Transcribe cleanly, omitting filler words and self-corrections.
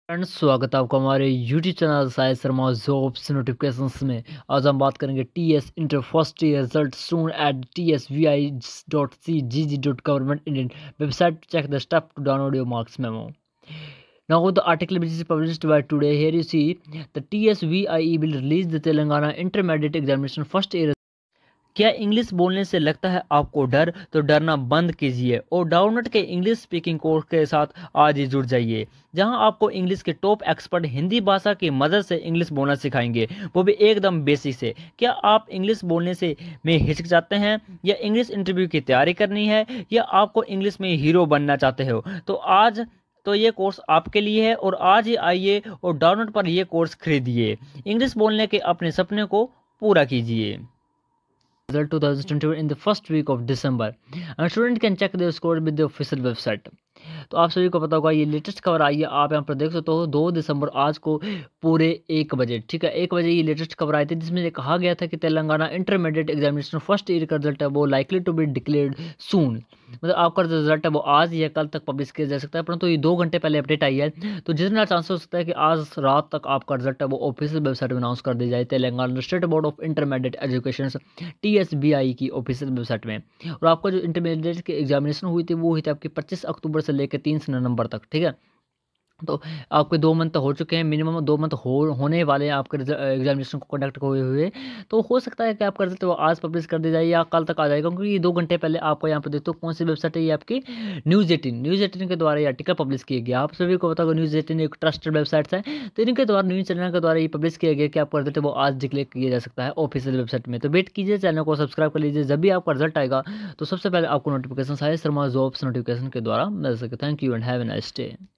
Friends, स्वागत है आपका हमारे YouTube channel Sai Sharma jobs notifications में। आज हम बात करेंगे TS inter first year result soon at tsvi.cgg.government Indian website. Check the step to download your marks memo. Now the article which is published by today, here you see the TSVIE will release the Telangana intermediate examination first year. क्या English बोलने से लगता है आपको डर? तो डरना बंद कीजिए और डाउटनट के इंग्लिश स्पीकिंग कोर्स के साथ आज ही जुड़ जाइए, जहां आपको इंग्लिश के टॉप एक्सपर्ट हिंदी भाषा की मदद से इंग्लिश बोलना सिखाएंगे, वो भी एकदम बेसिक से। क्या आप इंग्लिश बोलने से में हिचकिचाते हैं या इंग्लिश इंटरव्यू की तैयारी करनी है या आपको इंग्लिश में हीरो बनना चाहते हो? तो ये कोर्स आपके लिए है और आज ही आइए और डाउटनट पर यह कोर्स खरीदिए। इंग्लिश बोलने के अपने सपने को पूरा कीजिए। Result 2021 in the first week of December. And student can check their score with the official website. तो आप सभी को पता होगा, ये लेटेस्ट खबर आई है, आप यहाँ पर देख सकते हो 2 दिसंबर आज को पूरे 1 बजे, ठीक है 1 बजे ये लेटेस्ट खबर आई थी, जिसमें ये कहा गया था कि Telangana intermediate examination first year का रिजल्ट है वो likely to be declared soon. मतलब आपका जो रिजल्ट है वो आज या कल तक पब्लिश किया जा सकता है, परंतु ये 2 घंटे पहले अपडेट आई है, तो जितना चांस हो सकता है कि आज रात तक आपका रिजल्ट है वो ऑफिशियल वेबसाइट में अनाउंस कर दी जाए, Telangana state board of intermediate education TSBI की ऑफिशियल वेबसाइट में। और आपका जो इंटरमीडिएट की एग्जामिनेशन हुई थी वो हुई थी आपकी 25 अक्टूबर से लेकर 3 नवंबर तक, ठीक है। तो आपके 2 मंथ हो चुके हैं, मिनिमम 2 मंथ होने वाले हैं आपके एग्जामिनेशन को कंडक्ट हुए हुए। तो हो सकता है कि आपका रिजल्ट वो आज पब्लिश कर दिया जाए या कल तक आ जाएगा, क्योंकि ये 2 घंटे पहले आपको यहाँ पर देखते हो कौन सी वेबसाइट है, ये आपकी न्यूज़ 18 के द्वारा ये आर्टिकल पब्लिश किया गया। आप सभी को पता होगा न्यूज़ 18 एक ट्रस्टेड वेबसाइट है, तो इनके द्वारा न्यूज़ चैनल के द्वारा ये पब्लिश किया गया कि आपका रिजल्ट वो आज डिक्लेयर किया जा सकता है ऑफिशियल वेबसाइट में। तो वेट कीजिए, चैनल को सब्सक्राइब कर लीजिए, जब भी आपका रिजल्ट आएगा तो सबसे पहले आपको notification Sai Sharma jobs notification के द्वारा मिल सके। Thank you and have a nice day.